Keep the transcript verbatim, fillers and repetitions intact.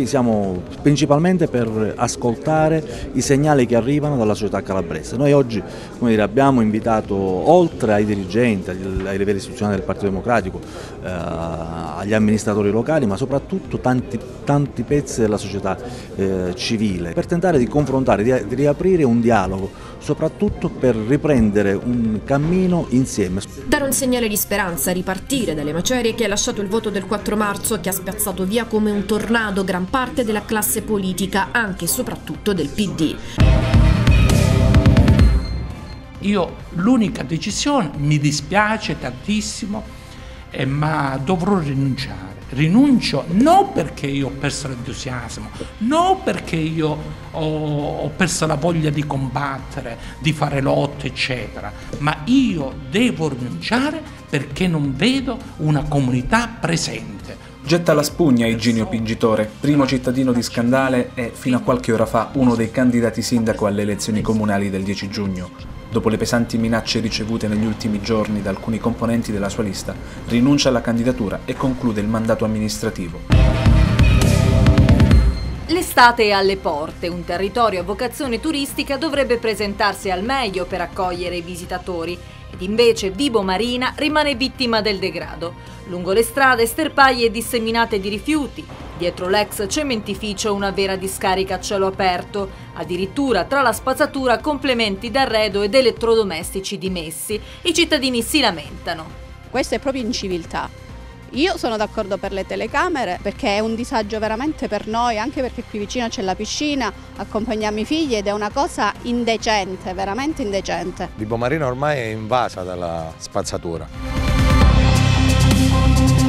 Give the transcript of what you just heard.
siamo principalmente per ascoltare i segnali che arrivano dalla società calabrese. Noi oggi, come dire, abbiamo invitato, oltre ai dirigenti, ai livelli istituzionali del Partito Democratico, eh, agli amministratori locali, ma soprattutto tanti, tanti pezzi della società eh, civile, per tentare di confrontare, di, di riaprire un dialogo, soprattutto per riprendere un cammino insieme. Dare un segnale di speranza, ripartire dalle macerie che ha lasciato il voto del quattro marzo e che ha spazzato via come un tornado gran parte della classe politica, anche e soprattutto del P D. Io l'unica decisione, mi dispiace tantissimo, eh, ma dovrò rinunciare. Rinuncio non perché io ho perso l'entusiasmo, non perché io ho, ho perso la voglia di combattere, di fare lotte, eccetera, ma io devo rinunciare perché non vedo una comunità presente. Getta la spugna Iginio Pingitore, primo cittadino di Scandale e, fino a qualche ora fa, uno dei candidati sindaco alle elezioni comunali del dieci giugno. Dopo le pesanti minacce ricevute negli ultimi giorni da alcuni componenti della sua lista, rinuncia alla candidatura e conclude il mandato amministrativo. L'estate è alle porte, un territorio a vocazione turistica dovrebbe presentarsi al meglio per accogliere i visitatori, ed invece Vibo Marina rimane vittima del degrado. Lungo le strade sterpaglie disseminate di rifiuti, dietro l'ex cementificio una vera discarica a cielo aperto, addirittura tra la spazzatura complementi d'arredo ed elettrodomestici dimessi. I cittadini si lamentano. Questo è proprio inciviltà. Io sono d'accordo per le telecamere perché è un disagio veramente per noi, anche perché qui vicino c'è la piscina, accompagniamo i figli ed è una cosa indecente, veramente indecente. Vibo Marina ormai è invasa dalla spazzatura.